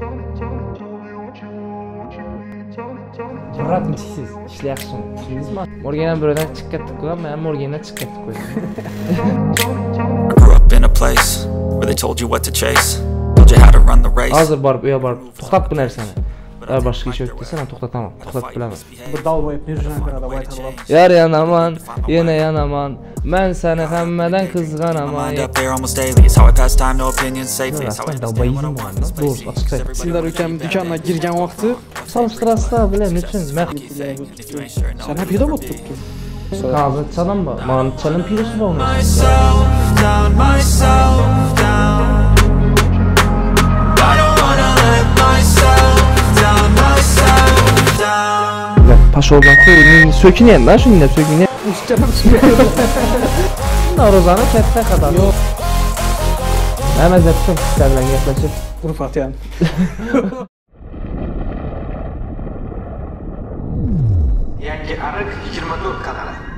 Murat siz ishlayapsiz. Tushundingizmi? Morgandan birdan chiqib ketdik-ku, men Morgandan chiqib ketdik qo'ydim. I grew up in a place where they told you what to chase, told you how to run the race. Hozir borib, uya borib, to'xtat bu narsani. Boshqa ish yo'q desa, men to'xtataman. To'xtatib bilaman. Bu dalboyib nirjana qarada aytib. Yar yanaman, yana yanaman. Men seni hammadan qizg'anaman. Sizlar ukam do'konga girgan vaqti Solishtirasizda, bilaman uchun. sen ham pido bo'lib turibdi. Hozir chalam bor. Men chalam pidosi bormi? Paşoldan qo'yning so'kinyapman, ben shunday so'kinyapman. Rozani katta qadam. Yo'q. Namazatdan sizlar bilan gaplashib, Urfat ham. Yangi ariq 24 kanali.